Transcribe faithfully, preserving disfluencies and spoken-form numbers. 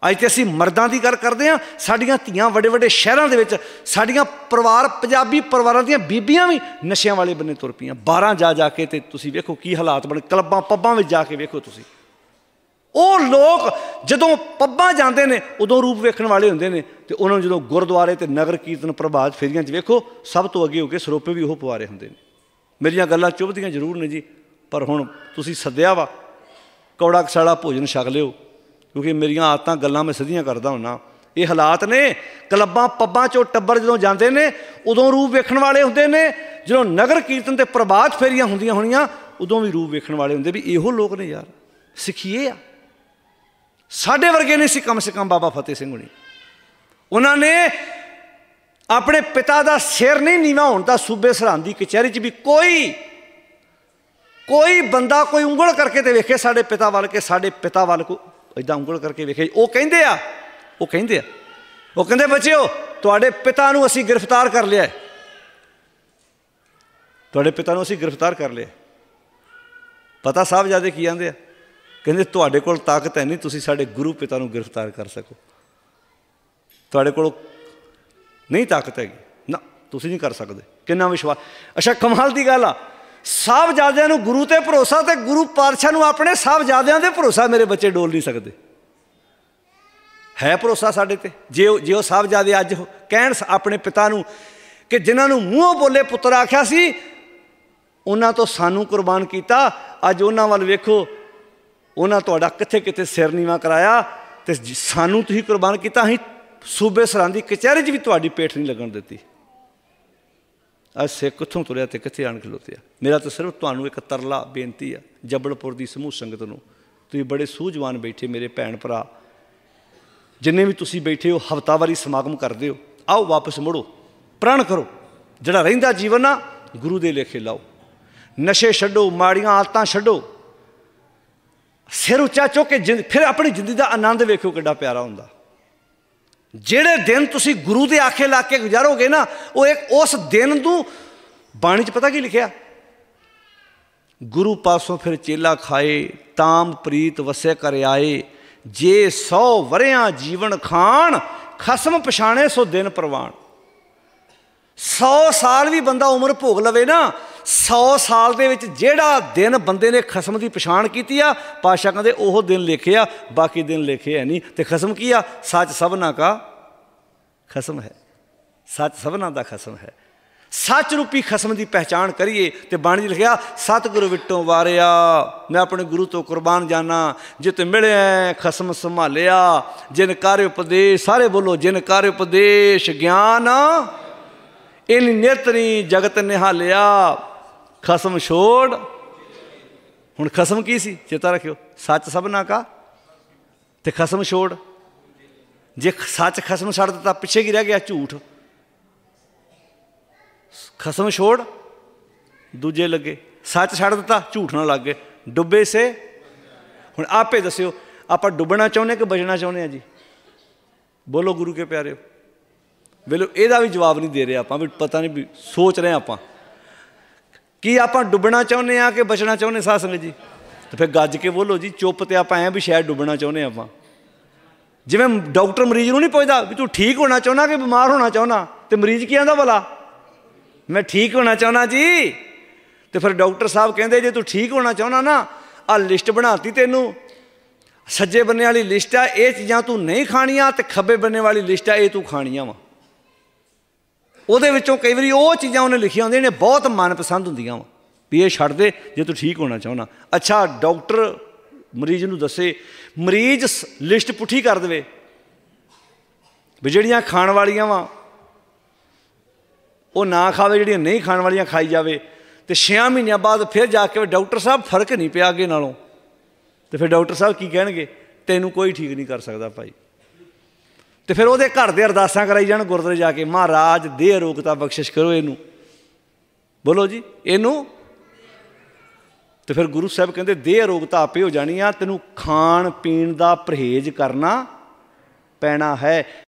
अज तो असी मर्दां दी गल करते हैं, साडियां धीआं वड्डे वड्डे शहरां दे विच, साडियां परिवार पंजाबी परिवारां दियां बीबियां भी नशियां वाले बन्ने तुर पईयां। बारह जा जाके ते तुसीं वेखो की हालात बने, क्लबां पब्बां विच जाके वेखो तुसीं। ਉਹ ਲੋਕ ਜਦੋਂ ਪੱਬਾਂ ਜਾਂਦੇ ਨੇ ਉਦੋਂ ਰੂਪ ਵੇਖਣ ਵਾਲੇ ਹੁੰਦੇ ਨੇ, ਅਤੇ ਉਹਨਾਂ ਨੂੰ ਜਦੋਂ ਗੁਰਦੁਆਰੇ ਅਤੇ ਨਗਰ ਕੀਰਤਨ ਪ੍ਰਭਾਤ ਫੇਰੀਆਂ 'ਚ ਵੇਖੋ ਸਭ ਤੋਂ ਅੱਗੇ ਹੋ ਕੇ ਸਰੋਪੇ ਵੀ ਉਹ ਪਵਾ ਰਹੇ ਹੁੰਦੇ ਨੇ। ਮੇਰੀਆਂ ਗੱਲਾਂ ਚੁੱਭਦੀਆਂ ਜ਼ਰੂਰ ਨੇ ਜੀ, ਪਰ ਹੁਣ ਤੁਸੀਂ ਸੱਦਿਆ ਵਾ, ਕੌੜਾ ਕਸਾਲਾ ਭੋਜਨ ਛਕ ਲਿਓ, ਕਿਉਂਕਿ ਮੇਰੀਆਂ ਆਦਤਾਂ ਗੱਲਾਂ ਮੈਂ ਸਿੱਧੀਆਂ ਕਰਦਾ ਹੁੰਦਾ। ਇਹ ਹਾਲਾਤ ਨੇ, ਕਲੱਬਾਂ ਪੱਬਾਂ 'ਚੋਂ ਟੱਬਰ ਜਦੋਂ ਜਾਂਦੇ ਨੇ ਉਦੋਂ ਰੂਪ ਵੇਖਣ ਵਾਲੇ ਹੁੰਦੇ ਨੇ, ਜਦੋਂ ਨਗਰ ਕੀਰਤਨ 'ਤੇ ਪ੍ਰਭਾਤ ਫੇਰੀਆਂ ਹੁੰਦੀਆਂ ਹੋਣੀਆਂ ਉਦੋਂ ਵੀ ਰੂਪ ਵੇਖਣ ਵਾਲੇ ਹੁੰਦੇ। ਵੀ ਇਹੋ ਲੋਕ ਨੇ ਯਾਰ, ਸਿੱਖੀਏ ਆ। ਸਾਡੇ ਵਰਗੇ ਨਹੀਂ ਸੀ ਕਮ ਸੇ ਕਮ ਬਾਬਾ ਫਤਿਹ ਸਿੰਘ ਹੁਣੀ। ਉਹਨਾਂ ਨੇ ਆਪਣੇ ਪਿਤਾ ਦਾ ਸਿਰ ਨਹੀਂ ਨੀਵਾਂ ਹੋਣ ਦਾ ਸੂਬੇ ਸਰਹੰਦ ਦੀ ਕਚਹਿਰੀ 'ਚ ਵੀ ਕੋਈ ਕੋਈ ਬੰਦਾ ਕੋਈ ਉਂਗਲ ਕਰਕੇ ਤੇ ਵੇਖੇ ਸਾਡੇ ਪਿਤਾ ਵੱਲ, ਕੇ ਸਾਡੇ ਪਿਤਾ ਵੱਲ ਕੋ ਇੱਦਾਂ ਉਂਗਲ ਕਰਕੇ ਵੇਖੇ। ਉਹ ਕਹਿੰਦੇ ਆ ਉਹ ਕਹਿੰਦੇ ਆ ਉਹ ਕਹਿੰਦੇ ਬੱਚਿਓ ਤੁਹਾਡੇ ਪਿਤਾ ਨੂੰ ਅਸੀਂ ਗ੍ਰਿਫਤਾਰ ਕਰ ਲਿਆ, ਤੁਹਾਡੇ ਪਿਤਾ ਨੂੰ ਅਸੀਂ ਗ੍ਰਿਫਤਾਰ ਕਰ ਲਿਆ। ਪਤਾ ਸਾਹਿਬਜ਼ਾਦੇ ਕੀ ਕਹਿੰਦੇ ਆ? ਕਹਿੰਦੇ ਤੁਹਾਡੇ ਕੋਲ ਤਾਕਤ ਹੈ ਨਹੀਂ, ਤੁਸੀਂ ਸਾਡੇ ਗੁਰੂ ਪਿਤਾ ਨੂੰ ਗ੍ਰਿਫਤਾਰ ਕਰ ਸਕੋ। ਤੁਹਾਡੇ ਕੋਲ ਨਹੀਂ ਤਾਕਤ ਹੈਗੀ ਨਾ, ਤੁਸੀਂ ਨਹੀਂ ਕਰ ਸਕਦੇ। ਕਿੰਨਾ ਵਿਸ਼ਵਾਸ! ਅੱਛਾ ਕਮਾਲ ਦੀ ਗੱਲ ਆ, ਸਾਹਿਬਜ਼ਾਦਿਆਂ ਨੂੰ ਗੁਰੂ 'ਤੇ ਭਰੋਸਾ, ਅਤੇ ਗੁਰੂ ਪਾਤਸ਼ਾਹ ਨੂੰ ਆਪਣੇ ਸਾਹਿਬਜ਼ਾਦਿਆਂ 'ਤੇ ਭਰੋਸਾ। ਮੇਰੇ ਬੱਚੇ ਡੋਲ ਨਹੀਂ ਸਕਦੇ। ਹੈ ਭਰੋਸਾ ਸਾਡੇ 'ਤੇ? ਜੇ ਉਹ ਜੇ ਉਹ ਸਾਹਿਬਜ਼ਾਦੇ ਅੱਜ ਕਹਿਣ ਆਪਣੇ ਪਿਤਾ ਨੂੰ ਕਿ ਜਿਨ੍ਹਾਂ ਨੂੰ ਮੂੰਹੋਂ ਬੋਲੇ ਪੁੱਤਰ ਆਖਿਆ ਸੀ, ਉਹਨਾਂ ਤੋਂ ਸਾਨੂੰ ਕੁਰਬਾਨ ਕੀਤਾ, ਅੱਜ ਉਹਨਾਂ ਵੱਲ ਵੇਖੋ, ਉਹਨਾਂ ਤੁਹਾਡਾ ਕਿੱਥੇ ਕਿੱਥੇ ਸਿਰ ਨੀਵਾਂ ਕਰਾਇਆ ਅਤੇ ਸਾਨੂੰ ਤੁਸੀਂ ਕੁਰਬਾਨ ਕੀਤਾ। ਅਸੀਂ ਸੂਬੇ ਸਰਹੰਦ ਦੀ ਕਚਹਿਰੀ 'ਚ ਵੀ ਤੁਹਾਡੀ ਪੇਠ ਨਹੀਂ ਲੱਗਣ ਦਿੱਤੀ। ਅੱਜ ਸਿੱਖ ਕਿੱਥੋਂ ਤੁਰਿਆ ਅਤੇ ਕਿੱਥੇ ਆਣ ਖਲੋਤੇ ਆ। ਮੇਰਾ ਤਾਂ ਸਿਰਫ ਤੁਹਾਨੂੰ ਇੱਕ ਤਰਲਾ ਬੇਨਤੀ ਆ ਜਬਲਪੁਰ ਦੀ ਸਮੂਹ ਸੰਗਤ ਨੂੰ, ਤੁਸੀਂ ਬੜੇ ਸੂਝਵਾਨ ਬੈਠੇ ਮੇਰੇ ਭੈਣ ਭਰਾ, ਜਿੰਨੇ ਵੀ ਤੁਸੀਂ ਬੈਠੇ ਹੋ, ਹਫ਼ਤਾਵਾਰੀ ਸਮਾਗਮ ਕਰਦੇ ਹੋ, ਆਓ ਵਾਪਸ ਮੁੜੋ, ਪ੍ਰਣ ਕਰੋ। ਜਿਹੜਾ ਰਹਿੰਦਾ ਜੀਵਨ ਆ ਗੁਰੂ ਦੇ ਲੇਖੇ ਲਾਓ, ਨਸ਼ੇ ਛੱਡੋ, ਮਾੜੀਆਂ ਆਦਤਾਂ ਛੱਡੋ, ਸਿਰ ਉੱਚਾ ਚੁੱਕ ਕੇ ਜਿੰਦ ਫਿਰ ਆਪਣੀ ਜ਼ਿੰਦਗੀ ਦਾ ਆਨੰਦ ਵੇਖੋ ਕਿੱਡਾ ਪਿਆਰਾ ਹੁੰਦਾ। ਜਿਹੜੇ ਦਿਨ ਤੁਸੀਂ ਗੁਰੂ ਦੇ ਆਖੇ ਲਾ ਕੇ ਗੁਜ਼ਾਰੋਗੇ ਨਾ, ਉਹ ਇੱਕ ਉਸ ਦਿਨ ਨੂੰ ਬਾਣੀ 'ਚ ਪਤਾ ਕੀ ਲਿਖਿਆ? ਗੁਰੂ ਪਾਸੋਂ ਫਿਰ ਚੇਲਾ ਖਾਏ, ਤਾਮ ਪ੍ਰੀਤ ਵਸੇ ਕਰ ਆਏ, ਜੇ ਸੌ ਵਰਿਆਂ ਜੀਵਨ ਖਾਣ, ਖਸਮ ਪਛਾਣੇ ਸੋ ਦਿਨ ਪ੍ਰਵਾਨ। ਸੌ ਸਾਲ ਵੀ ਬੰਦਾ ਉਮਰ ਭੋਗ ਲਵੇ ਨਾ, ਸੌ ਸਾਲ ਦੇ ਵਿੱਚ ਜਿਹੜਾ ਦਿਨ ਬੰਦੇ ਨੇ ਖਸਮ ਦੀ ਪਛਾਣ ਕੀਤੀ ਆ, ਪਾਤਸ਼ਾਹ ਕਹਿੰਦੇ ਉਹ ਦਿਨ ਲਿਖੇ ਆ, ਬਾਕੀ ਦਿਨ ਲਿਖੇ ਹੈ ਨਹੀਂ। ਅਤੇ ਖਸਮ ਕੀ ਆ? ਸੱਚ ਸਭਨਾ ਕਾ ਖਸਮ ਹੈ, ਸੱਚ ਸਭਨਾ ਦਾ ਖਸਮ ਹੈ। ਸੱਚ ਰੂਪੀ ਖਸਮ ਦੀ ਪਹਿਚਾਣ ਕਰੀਏ। ਅਤੇ ਬਾਣੀ 'ਚ ਲਿਖਿਆ, ਸਤਿਗੁਰੂ ਵਿਟੋਂ ਵਾਰਿਆ, ਮੈਂ ਆਪਣੇ ਗੁਰੂ ਤੋਂ ਕੁਰਬਾਨ ਜਾਨਾ, ਜਿਤ ਮਿਲਿਆ ਖਸਮ ਸੰਭਾਲਿਆ, ਜਿਨ ਕਰ ਉਪਦੇਸ਼, ਸਾਰੇ ਬੋਲੋ, ਜਿਨ ਕਰ ਉਪਦੇਸ਼ ਗਿਆਨ ਇਨ ਨਿਤਨੀ ਜਗਤ ਨਿਹਾਲਿਆ, ਖਸਮ ਛੋੜ। ਹੁਣ ਖਸਮ ਕੀ ਸੀ? ਚੇਤਾ ਰੱਖਿਓ, ਸੱਚ ਸਭਨਾ ਕਾ ਅਤੇ ਖਸਮ ਛੋੜ। ਜੇ ਸੱਚ ਖਸਮ ਛੱਡ ਦਿੱਤਾ, ਪਿੱਛੇ ਕੀ ਰਹਿ ਗਿਆ? ਝੂਠ। ਖਸਮ ਛੋੜ ਦੂਜੇ ਲੱਗੇ, ਸੱਚ ਛੱਡ ਦਿੱਤਾ, ਝੂਠ ਨਾਲ ਲੱਗ ਗਏ, ਡੁੱਬੇ ਸੇ। ਹੁਣ ਆਪੇ ਦੱਸਿਓ, ਆਪਾਂ ਡੁੱਬਣਾ ਚਾਹੁੰਦੇ ਕਿ ਬਚਣਾ ਚਾਹੁੰਦੇ ਹਾਂ ਜੀ? ਬੋਲੋ ਗੁਰੂ ਕੇ ਪਿਆਰਿਓ। ਵੇਲੋ ਇਹਦਾ ਵੀ ਜਵਾਬ ਨਹੀਂ ਦੇ ਰਹੇ ਆਪਾਂ, ਵੀ ਪਤਾ ਨਹੀਂ, ਵੀ ਸੋਚ ਰਹੇ ਆਪਾਂ ਕੀ ਆਪਾਂ ਡੁੱਬਣਾ ਚਾਹੁੰਦੇ ਹਾਂ ਕਿ ਬਚਣਾ ਚਾਹੁੰਦੇ ਸਾਧ ਸੰਗਤ ਜੀ? ਅਤੇ ਫਿਰ ਗੱਜ ਕੇ ਬੋਲੋ ਜੀ। ਚੁੱਪ ਤੇ ਆਪਾਂ ਐਂ ਵੀ ਸ਼ਾਇਦ ਡੁੱਬਣਾ ਚਾਹੁੰਦੇ ਆਪਾਂ। ਜਿਵੇਂ ਡਾਕਟਰ ਮਰੀਜ਼ ਨੂੰ ਨਹੀਂ ਪੁੱਛਦਾ ਵੀ ਤੂੰ ਠੀਕ ਹੋਣਾ ਚਾਹੁੰਦਾ ਕਿ ਬਿਮਾਰ ਹੋਣਾ ਚਾਹੁੰਦਾ, ਅਤੇ ਮਰੀਜ਼ ਕੀ ਆਂਦਾ ਭਲਾ? ਮੈਂ ਠੀਕ ਹੋਣਾ ਚਾਹੁੰਦਾ ਜੀ। ਅਤੇ ਫਿਰ ਡਾਕਟਰ ਸਾਹਿਬ ਕਹਿੰਦੇ ਜੇ ਤੂੰ ਠੀਕ ਹੋਣਾ ਚਾਹੁੰਦਾ ਨਾ, ਆਹ ਲਿਸਟ ਬਣਾਤੀ ਤੈਨੂੰ, ਸੱਜੇ ਬੰਨੇ ਵਾਲੀ ਲਿਸਟ ਆ, ਇਹ ਚੀਜ਼ਾਂ ਤੂੰ ਨਹੀਂ ਖਾਣੀਆਂ, ਅਤੇ ਖੱਬੇ ਬੰਨੇ ਵਾਲੀ ਲਿਸਟ ਆ, ਇਹ ਤੂੰ ਖਾਣੀਆਂ ਵਾ। ਉਹਦੇ ਵਿੱਚੋਂ ਕਈ ਵਾਰੀ ਉਹ ਚੀਜ਼ਾਂ ਉਹਨੇ ਲਿਖੀਆਂ ਹੁੰਦੀਆਂ ਨੇ ਬਹੁਤ ਮਨਪਸੰਦ ਹੁੰਦੀਆਂ ਵਾ, ਵੀ ਇਹ ਛੱਡ ਦੇ ਜੇ ਤੂੰ ਠੀਕ ਹੋਣਾ ਚਾਹੁੰਦਾ। ਅੱਛਾ ਡਾਕਟਰ ਮਰੀਜ਼ ਨੂੰ ਦੱਸੇ, ਮਰੀਜ਼ ਲਿਸਟ ਪੁੱਠੀ ਕਰ ਦੇਵੇ ਵੀ ਜਿਹੜੀਆਂ ਖਾਣ ਵਾਲੀਆਂ ਵਾ ਉਹ ਨਾ ਖਾਵੇ, ਜਿਹੜੀਆਂ ਨਹੀਂ ਖਾਣ ਵਾਲੀਆਂ ਖਾਈ ਜਾਵੇ, ਅਤੇ ਛੇਆਂ ਮਹੀਨਿਆਂ ਬਾਅਦ ਫਿਰ ਜਾ ਕੇ ਡਾਕਟਰ ਸਾਹਿਬ ਫਰਕ ਨਹੀਂ ਪਿਆ ਅੱਗੇ ਨਾਲੋਂ, ਅਤੇ ਫਿਰ ਡਾਕਟਰ ਸਾਹਿਬ ਕੀ ਕਹਿਣਗੇ? ਤੈਨੂੰ ਕੋਈ ਠੀਕ ਨਹੀਂ ਕਰ ਸਕਦਾ ਭਾਈ। ਅਤੇ ਫਿਰ ਉਹਦੇ ਘਰ ਦੇ ਅਰਦਾਸਾਂ ਕਰਾਈ ਜਾਣ ਗੁਰਦੁਆਰੇ ਜਾ ਕੇ, ਮਹਾਰਾਜ ਦੇਹ ਅਰੋਗਤਾ ਬਖਸ਼ਿਸ਼ ਕਰੋ ਇਹਨੂੰ, ਬੋਲੋ ਜੀ ਇਹਨੂੰ। ਅਤੇ ਫਿਰ ਗੁਰੂ ਸਾਹਿਬ ਕਹਿੰਦੇ ਦੇਹ ਅਰੋਗਤਾ ਆਪੇ ਹੋ ਜਾਣੀ ਆ, ਤੈਨੂੰ ਖਾਣ ਪੀਣ ਦਾ ਪਰਹੇਜ਼ ਕਰਨਾ ਪੈਣਾ ਹੈ।